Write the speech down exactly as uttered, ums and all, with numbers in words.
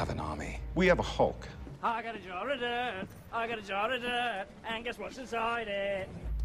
have an army. We have a Hulk. I got a jar of dirt, I got a jar of dirt, and guess what's inside it?